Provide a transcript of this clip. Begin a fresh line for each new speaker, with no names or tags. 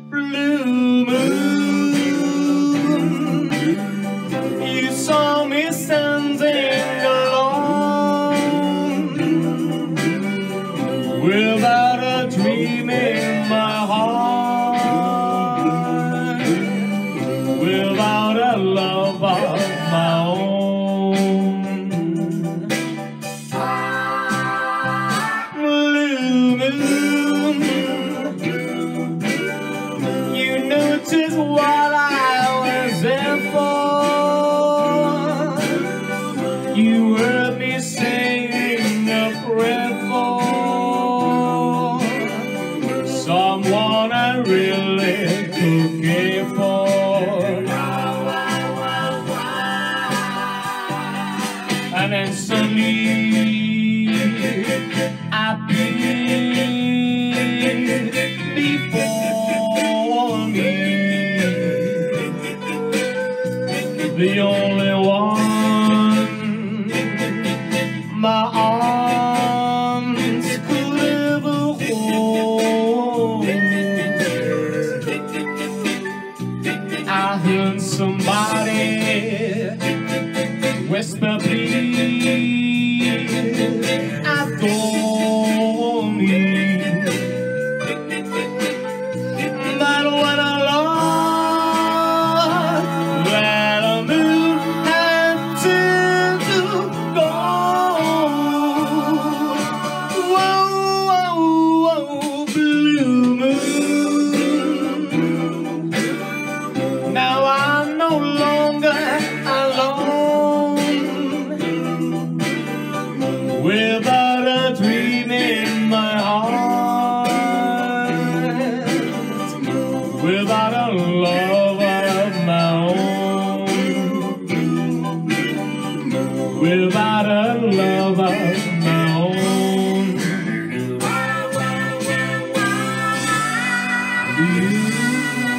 Blue moon, you saw me standing alone, without a dream in my heart, without a love of my own. Blue moon, you knew just what I was there for. You heard me sing a prayer for someone I really could care for. And then suddenly appeared before me, the only one my arms could ever hold. I heard somebody whisper, please adore me. But when I lost that moon had to go. Whoa, whoa, whoa, blue moon, now I'm no longer alone, without a dream in my heart, without a love of my own, without a love of my own. You